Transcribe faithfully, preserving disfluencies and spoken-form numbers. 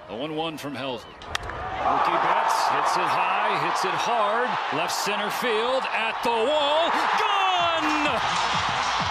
The one one from Helsley. Mookie Betts hits it high, hits it hard. Left center field at the wall. Gone!